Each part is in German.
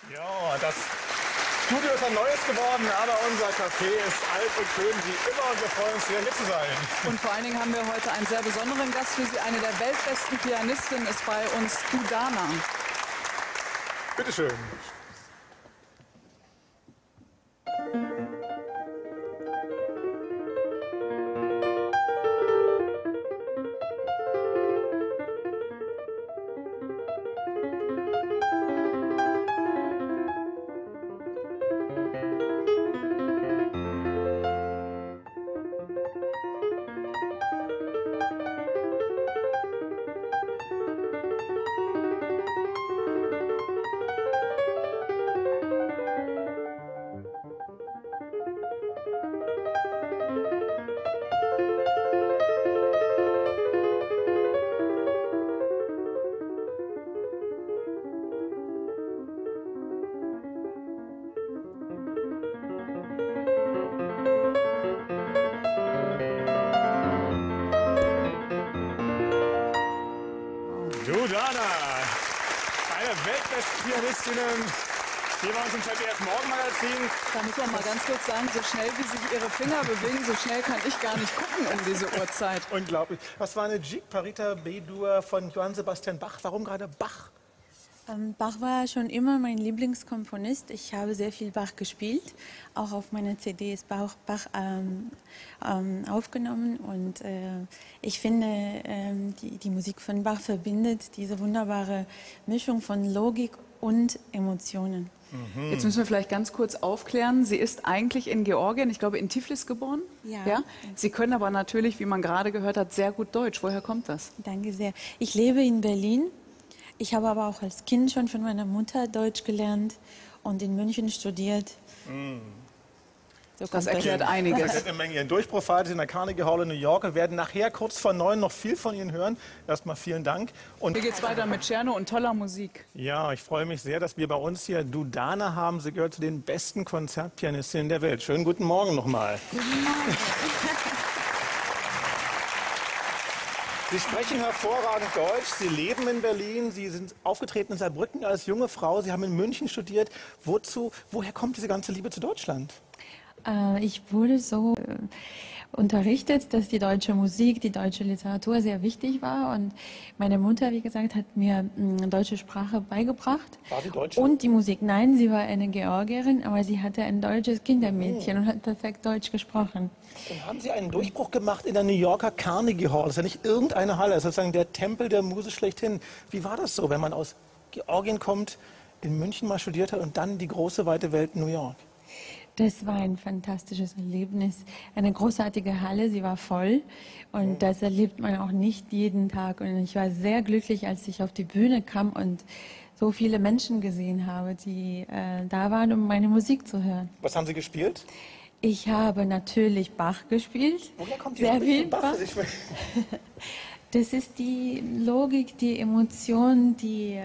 Ja, das Studio ist ein neues geworden, aber unser Café ist alt und schön wie immer und wir freuen uns sehr, mit zu sein. Und vor allen Dingen haben wir heute einen sehr besonderen Gast für Sie. Eine der weltbesten Pianistinnen ist bei uns, Dudana. Bitte schön. Dudana, eine weltbesten Pianistinnen, hier bei uns im ZDF-Morgenmagazin. Da muss man mal ganz kurz sagen, so schnell wie sich Ihre Finger bewegen, so schnell kann ich gar nicht gucken um diese Uhrzeit. Unglaublich. Was war eine Gigue Parita B-Dur von Johann Sebastian Bach? Warum gerade Bach? Bach war schon immer mein Lieblingskomponist. Ich habe sehr viel Bach gespielt. Auch auf meiner CD ist Bach aufgenommen. Und ich finde, die Musik von Bach verbindet diese wunderbare Mischung von Logik und Emotionen. Jetzt müssen wir vielleicht ganz kurz aufklären. Sie ist eigentlich in Georgien, ich glaube in Tiflis geboren. Ja. Sie können aber natürlich, wie man gerade gehört hat, sehr gut Deutsch. Woher kommt das? Danke sehr. Ich lebe in Berlin. Ich habe aber auch als Kind schon von meiner Mutter Deutsch gelernt und in München studiert. So Das erklärt einiges. Das ist eine Menge. Ein Durchbruch feiert in der Carnegie Hall in New York. Wir werden nachher kurz vor 9 noch viel von Ihnen hören. Erstmal vielen Dank. Und Hier geht's weiter mit Czerno und toller Musik. ja, ich freue mich sehr, dass wir bei uns hier Dudana haben. Sie gehört zu den besten Konzertpianistinnen der Welt. Schönen guten Morgen nochmal. Guten Morgen. Sie sprechen hervorragend Deutsch, Sie leben in Berlin, Sie sind aufgetreten in Saarbrücken als junge Frau, Sie haben in München studiert. Woher kommt diese ganze Liebe zu Deutschland? Ich wurde so unterrichtet, dass die deutsche Musik, die deutsche Literatur sehr wichtig war. Und meine Mutter, wie gesagt, hat mir deutsche Sprache beigebracht. War sie Deutsche? Und die Musik. Nein, sie war eine Georgierin, aber sie hatte ein deutsches Kindermädchen und hat perfekt Deutsch gesprochen. Dann haben Sie einen Durchbruch gemacht in der New Yorker Carnegie Hall. Das ist ja nicht irgendeine Halle, das ist sozusagen der Tempel der Muse schlechthin. Wie war das so, wenn man aus Georgien kommt, in München mal studiert hat und dann die große, weite Welt New York? Das war ein fantastisches Erlebnis. Eine großartige Halle, sie war voll und das erlebt man auch nicht jeden Tag. Und ich war sehr glücklich, als ich auf die Bühne kam und so viele Menschen gesehen habe, die da waren, um meine Musik zu hören. Was haben Sie gespielt? Ich habe natürlich Bach gespielt. Woher kommt sehr viel Bach? Das ist die Logik, die Emotion, die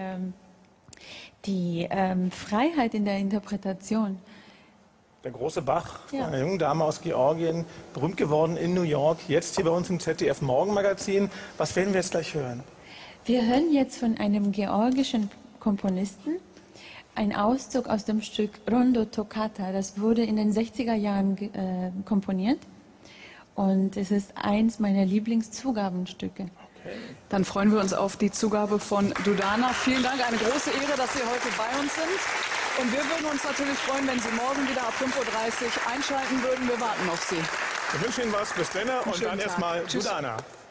Freiheit in der Interpretation. Der große Bach, Ja. eine junge Dame aus Georgien, berühmt geworden in New York, jetzt hier bei uns im ZDF-Morgenmagazin. Was werden wir jetzt gleich hören? Wir hören jetzt von einem georgischen Komponisten einen Auszug aus dem Stück Rondo Toccata. Das wurde in den 60er Jahren komponiert und es ist eins meiner Lieblingszugabenstücke. Dann freuen wir uns auf die Zugabe von Dudana. Vielen Dank, eine große Ehre, dass Sie heute bei uns sind. Und wir würden uns natürlich freuen, wenn Sie morgen wieder ab 5:30 Uhr einschalten würden. Wir warten auf Sie. Wir wünschen Ihnen was. Bis dann und schönen dann Tag. erstmal Tschüss. Dudana.